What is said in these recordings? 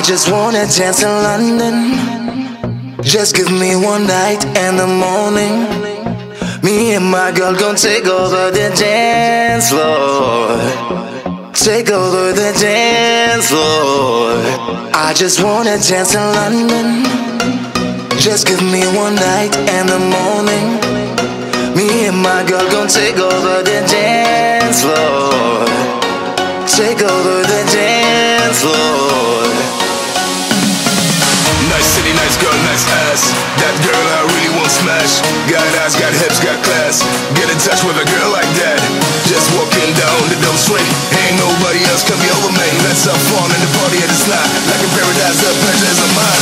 just wanna dance in London. Just give me one night and the morning. Me and my girl gon' take over the dance floor. Take over the dance floor. I just wanna dance in London. Just give me one night and the morning. Me and my girl gon' take over the dance floor. Take over the dance floor. Nice city, nice girl, nice ass. That girl I really want smash. Got ass, got hips, got class. Get in touch with a girl like that. Just walking down the dope street. Ain't nobody else can be over me. Let's have fun in the party at the slide. Like in paradise, the pleasures of mine.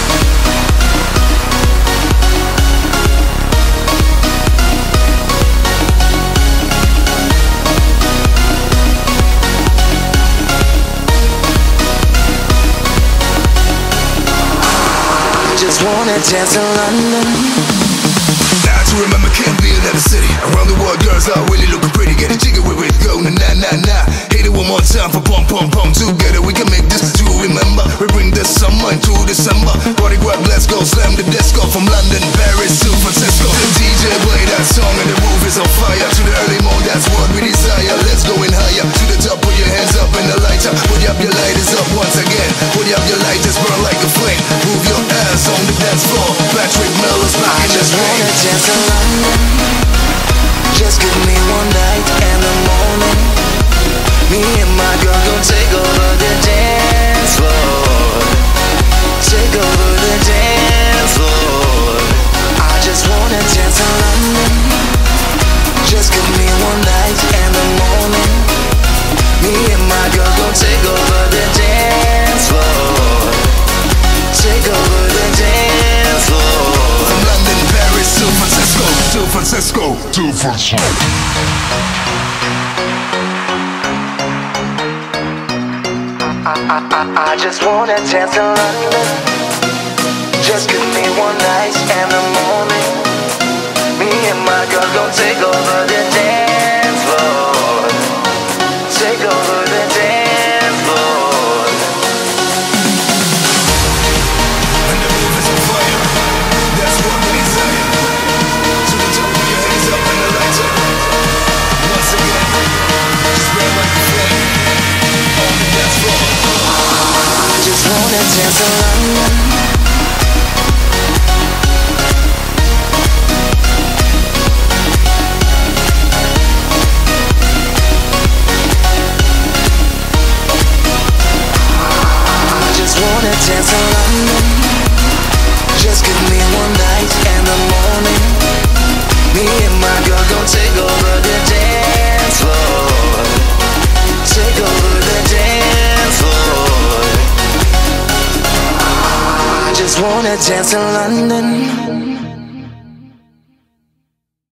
Just wanna dance in London. Now to remember can't be another city. Around the world, girls are really looking pretty. Get a jigger with it, go na na na na. Hit it one more time for pom pom pom. Together we can make this to remember. We bring the summer into December. Party grab, let's go slam the disco from London, Paris, San Francisco. The DJ play that song and the roof is on fire. To the early morning, that's what we desire. Let's go in higher to the top. Put your hands up in the lighter. Put up your lighters up once again. Put up your lighters, burn like a flame. Move your ass on the dance floor. Patrick Miller's back in just the wanna dance in London. Just give me one night and the morning. Me and my girl gon' take over the dance floor. Take over the dance floor. I just wanna dance in London. Just give me one night and the morning. Me and my girl gon' take over the dance floor. Take over the dance floor. From London, Paris, San Francisco, San Francisco, San Francisco. I just wanna dance in London. Just give me one night and the morning. Me and my girl gon' take over the dance floor. Take over the dance floor. And the roof is on fire. That's what we desire. To the top, put your hands up and the lights up. Once again, just burn like a flame on the dance floor. I just wanna dance in London. Dance in London. Just give me one night and the morning. Me and my girl gon' take over the dance floor. Take over the dance floor. I just wanna dance in London.